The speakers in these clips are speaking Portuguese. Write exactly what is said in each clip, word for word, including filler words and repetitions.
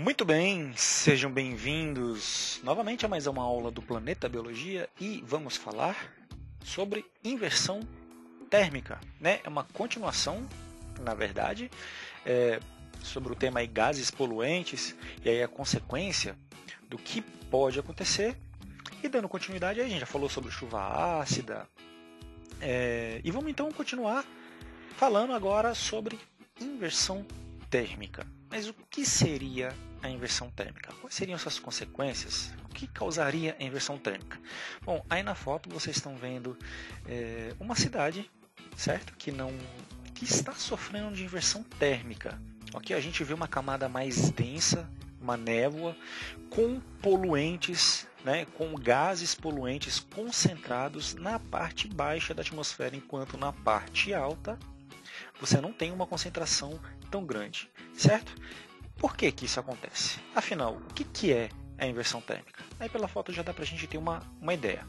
Muito bem, sejam bem-vindos novamente a mais uma aula do Planeta Biologia e vamos falar sobre inversão térmica, né? É uma continuação, na verdade, é, sobre o tema aí, gases poluentes e aí a consequência do que pode acontecer. E dando continuidade, aí, a gente já falou sobre chuva ácida é, e vamos então continuar falando agora sobre inversão térmica. Mas o que seria a inversão térmica? Quais seriam suas consequências? O que causaria a inversão térmica? Bom, aí na foto vocês estão vendo é, uma cidade, certo? Que não que está sofrendo de inversão térmica. Ok? A gente vê uma camada mais densa, uma névoa, com poluentes, né, com gases poluentes concentrados na parte baixa da atmosfera, enquanto na parte alta você não tem uma concentração tão grande, certo? Por que que isso acontece? Afinal, o que que é a inversão térmica? Aí pela foto já dá pra gente ter uma, uma ideia.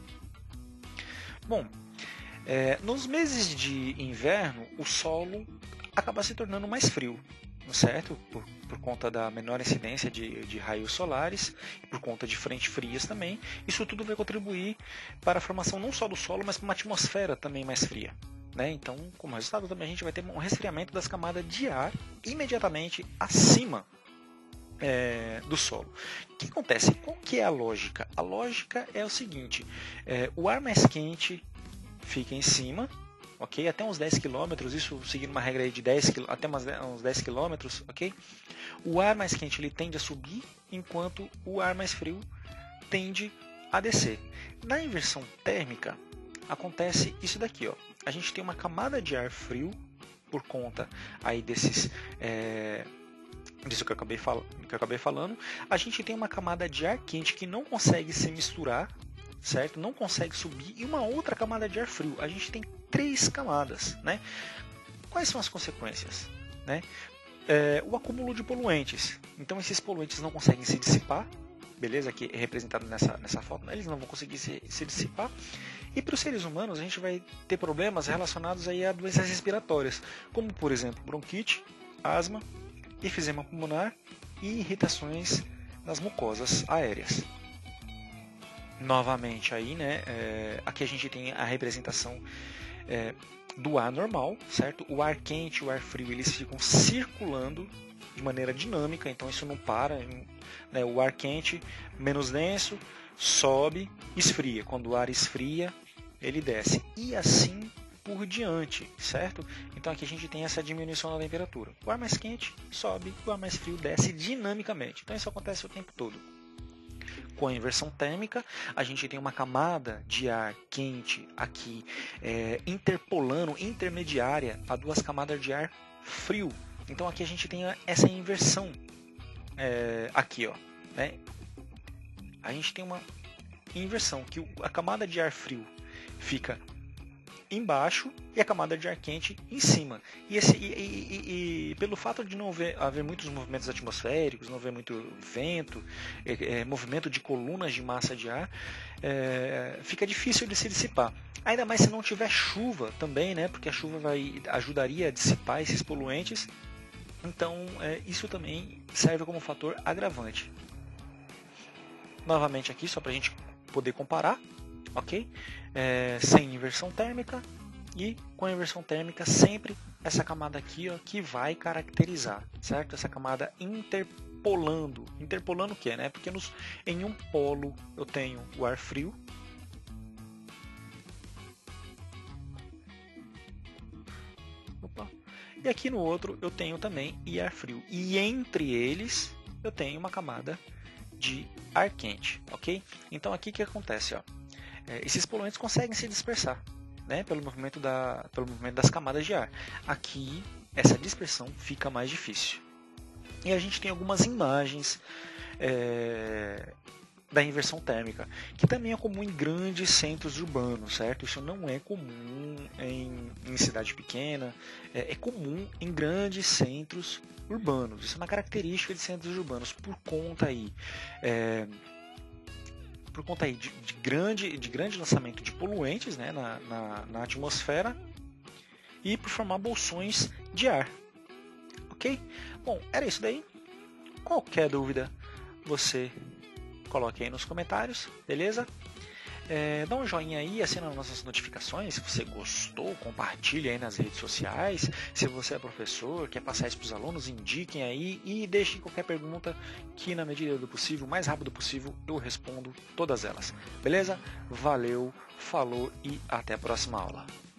Bom, é, nos meses de inverno, o solo acaba se tornando mais frio, certo? Por, por conta da menor incidência de, de raios solares e por conta de frentes frias também. Isso tudo vai contribuir para a formação não só do solo, mas para uma atmosfera também mais fria. Né? Então, como resultado, também a gente vai ter um resfriamento das camadas de ar imediatamente acima é, do solo. O que acontece? Qual que é a lógica? A lógica é o seguinte, é, o ar mais quente fica em cima, ok? Até uns dez quilômetros, isso seguindo uma regra aí de dez, até uns dez quilômetros, ok? O ar mais quente ele tende a subir, enquanto o ar mais frio tende a descer. Na inversão térmica, acontece isso daqui, ó. A gente tem uma camada de ar frio por conta aí desses é, disso que eu, acabei fal que eu acabei falando. A gente tem uma camada de ar quente que não consegue se misturar, certo? Não consegue subir, e uma outra camada de ar frio. A gente tem três camadas, né? Quais são as consequências, né? É, o acúmulo de poluentes. Então esses poluentes não conseguem se dissipar, beleza? Aqui é representado nessa, nessa foto, né? Eles não vão conseguir se, se dissipar. E para os seres humanos a gente vai ter problemas relacionados aí a doenças respiratórias, como por exemplo bronquite, asma, efizema pulmonar e irritações nas mucosas aéreas. Novamente aí, né? É, aqui a gente tem a representação é, do ar normal, certo? O ar quente e o ar frio eles ficam circulando de maneira dinâmica, então isso não para, né? O ar quente menos denso sobe, esfria. Quando o ar esfria, ele desce. E assim por diante, certo? Então aqui a gente tem essa diminuição da temperatura. O ar mais quente sobe, o ar mais frio desce dinamicamente. Então isso acontece o tempo todo. Com a inversão térmica, a gente tem uma camada de ar quente aqui, é, interpolando, intermediária a duas camadas de ar frio. Então aqui a gente tem essa inversão é, aqui, ó, né? A gente tem uma inversão, que a camada de ar frio fica embaixo e a camada de ar quente em cima. E, esse, e, e, e pelo fato de não haver, haver muitos movimentos atmosféricos, não haver muito vento, é, é, movimento de colunas de massa de ar, é, fica difícil de se dissipar. Ainda mais se não tiver chuva também, né? Porque a chuva vai, ajudaria a dissipar esses poluentes. Então é, isso também serve como fator agravante. Novamente aqui, só para a gente poder comparar, ok? É, sem inversão térmica e com a inversão térmica sempre essa camada aqui, ó, que vai caracterizar, certo? Essa camada interpolando. Interpolando o que, né? Porque nos, em um polo eu tenho o ar frio, opa, e aqui no outro eu tenho também ar frio. E entre eles eu tenho uma camada de ar quente, ok? Então aqui o que acontece, ó? É, esses poluentes conseguem se dispersar, né? Pelo movimento da, pelo movimento das camadas de ar. Aqui essa dispersão fica mais difícil. E a gente tem algumas imagens é, da inversão térmica, que também é comum em grandes centros urbanos, certo? Isso não é comum em, em cidade pequena, é, é comum em grandes centros urbanos. Isso é uma característica de centros urbanos por conta aí, é, por conta aí de, de, grande, de grande lançamento de poluentes, né, na, na, na atmosfera e por formar bolsões de ar. Ok? Bom, era isso daí. Qualquer dúvida, você coloque aí nos comentários, beleza? É, dá um joinha aí, assina as nossas notificações. Se você gostou, compartilhe aí nas redes sociais. Se você é professor, quer passar isso para os alunos, indiquem aí e deixem qualquer pergunta que, na medida do possível, o mais rápido possível, eu respondo todas elas. Beleza? Valeu, falou e até a próxima aula.